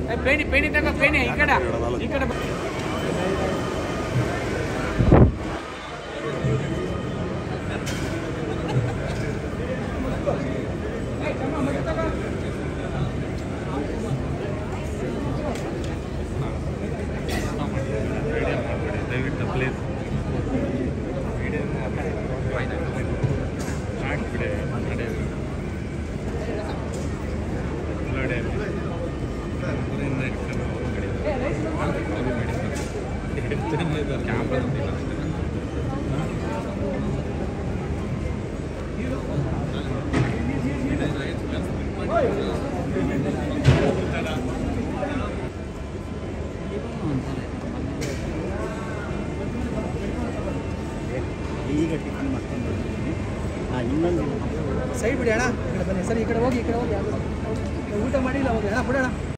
पेनी पेनी तक पेनी इकड़ इकड़ ಈಗ ಟಿಫನ್ ಮಾಡ್ಕೊಂಡು ಬರ್ತೀನಿ. ಇನ್ನೊಂದು ಸೈಡ್ ಬಿಡಿ ಅಣ್ಣ, ಈ ಕಡೆ ಬನ್ನಿ ಸರ್, ಈ ಕಡೆ ಹೋಗಿ ಊಟ ಮಾಡಿ ಇಲ್ಲ ಹೋಗಿ ಅಣ್ಣ ಬಿಡೋಣ.